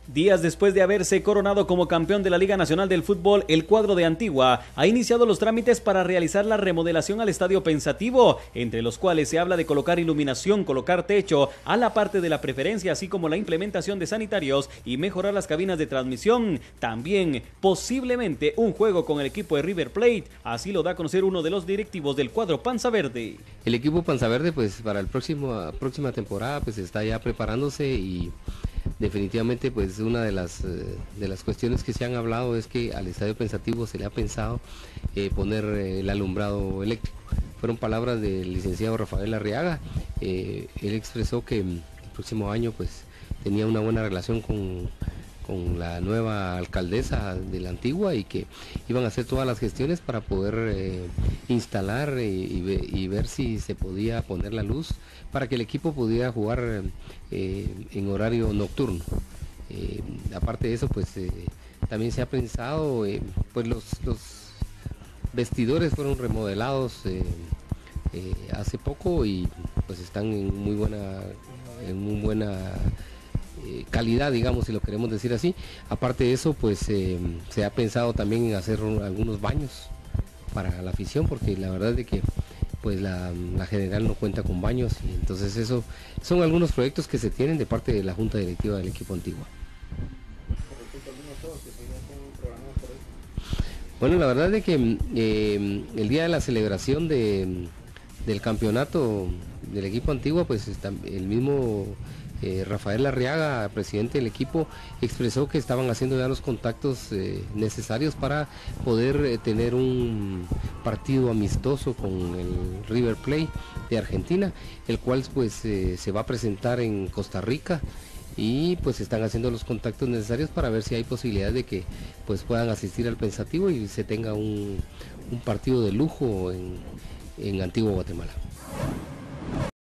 Días después de haberse coronado como campeón de la Liga Nacional del Fútbol, el cuadro de Antigua ha iniciado los trámites para realizar la remodelación al Estadio Pensativo, entre los cuales se habla de colocar iluminación, colocar techo a la parte de la preferencia, así como la implementación de sanitarios y mejorar las cabinas de transmisión. También, posiblemente, un juego con el equipo de River Plate, así lo da a conocer uno de los directivos del cuadro Panza Verde. El equipo Panza Verde, pues para la próxima temporada, pues está ya preparándose y definitivamente pues una de las cuestiones que se han hablado es que al Estadio Pensativo se le ha pensado poner el alumbrado eléctrico. Fueron palabras del licenciado Rafael Arriaga. Él expresó que el próximo año pues tenía una buena relación con la nueva alcaldesa de la Antigua y que iban a hacer todas las gestiones para poder instalar y ver si se podía poner la luz para que el equipo pudiera jugar en horario nocturno. Aparte de eso, pues también se ha pensado, pues los vestidores fueron remodelados hace poco y pues están en muy buena calidad, digamos, si lo queremos decir así. Aparte de eso, pues se ha pensado también en hacer algunos baños para la afición, porque la verdad es de que pues la general no cuenta con baños, y entonces eso son algunos proyectos que se tienen de parte de la Junta Directiva del equipo Antigua. Bueno, la verdad es de que el día de la celebración del campeonato del equipo Antigua, pues el mismo Rafael Arriaga, presidente del equipo, expresó que estaban haciendo ya los contactos necesarios para poder tener un partido amistoso con el River Plate de Argentina, el cual pues se va a presentar en Costa Rica y pues están haciendo los contactos necesarios para ver si hay posibilidad de que pues puedan asistir al Pensativo y se tenga un partido de lujo en Antigua Guatemala.